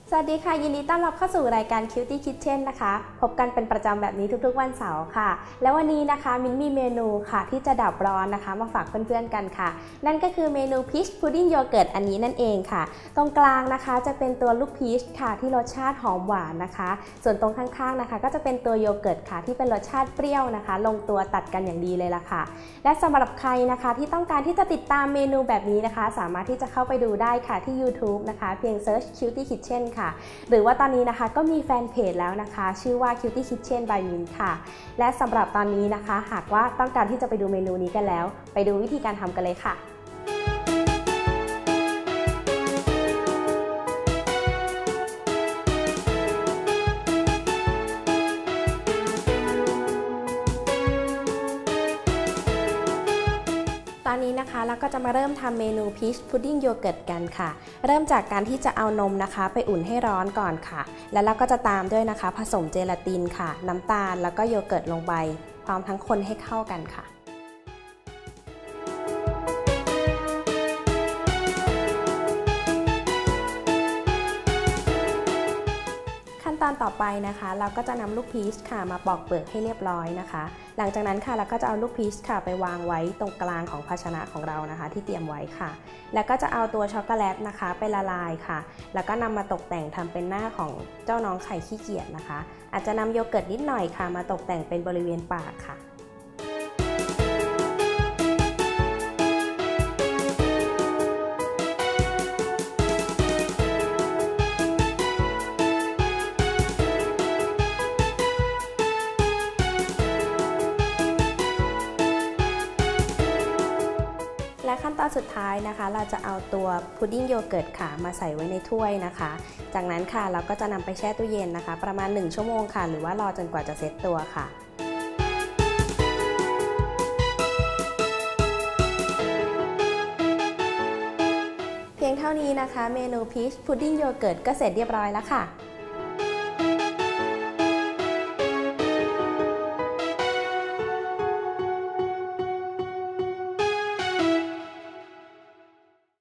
สวัสดีค่ะยินดีต้อนรับเข้าสู่รายการ Cutie Kitchen นะคะพบกันเป็นประจำแบบนี้ทุกๆวันเสาร์ค่ะแล้ววันนี้นะคะมิ้นมีเมนูค่ะที่จะดับร้อนนะคะมาฝากเพื่อนๆกันค่ะนั่นก็คือเมนูพีชพุดดิ้งโยเกิร์ตอันนี้นั่นเองค่ะตรงกลางนะคะจะเป็นตัวลูกพีชค่ะที่รสชาติหอมหวานนะคะส่วนตรงข้างๆนะคะก็จะเป็นตัวโยเกิร์ตค่ะที่เป็นรสชาติเปรี้ยวนะคะลงตัวตัดกันอย่างดีเลยล่ะค่ะและสำหรับใครนะคะที่ต้องการที่จะติดตามเมนูแบบนี้นะคะสามารถที่จะเข้าไปดูได้ค่ะที่ YouTube นะคะเพียง Search Cutie Kitchen หรือว่าตอนนี้นะคะก็มีแฟนเพจแล้วนะคะชื่อว่า Cutie Kitchen by Min ค่ะและสำหรับตอนนี้นะคะหากว่าต้องการที่จะไปดูเมนูนี้กันแล้วไปดูวิธีการทำกันเลยค่ะตอนนี้นะคะเราก็จะมาเริ่มทำเมนูพีชพุดดิ้งโยเกิร์ตกันค่ะเริ่มจากการที่จะเอานมนะคะไปอุ่นให้ร้อนก่อนค่ะแล้วเราก็จะตามด้วยนะคะผสมเจลาตินค่ะน้ำตาลแล้วก็โยเกิร์ตลงไปพร้อมทั้งคนให้เข้ากันค่ะขั้นตอนต่อไปนะคะเราก็จะนำลูกพีชค่ะมาปอกเปลือกให้เรียบร้อยนะคะหลังจากนั้นค่ะเราก็จะเอาลูกพีชค่ะไปวางไว้ตรงกลางของภาชนะของเรานะคะที่เตรียมไว้ค่ะแล้วก็จะเอาตัวช็อกโกแลตนะคะไปละลายค่ะแล้วก็นำมาตกแต่งทำเป็นหน้าของเจ้าน้องไข่ขี้เกียจนะคะอาจจะนำโยเกิร์ตนิดหน่อยค่ะมาตกแต่งเป็นบริเวณปากค่ะและขั้นตอนสุดท้ายนะคะเราจะเอาตัวพุดดิ้งโยเกิร์ตค่ะมาใส่ไว้ในถ้วยนะคะจากนั้นค่ะเราก็จะนำไปแช่ตู้เย็นนะคะประมาณ1 ชั่วโมงค่ะหรือว่ารอจนกว่าจะเซ็ตตัวค่ะเพียงเท่านี้นะคะเมนูพีชพุดดิ้งโยเกิร์ตก็เสร็จเรียบร้อยแล้วค่ะ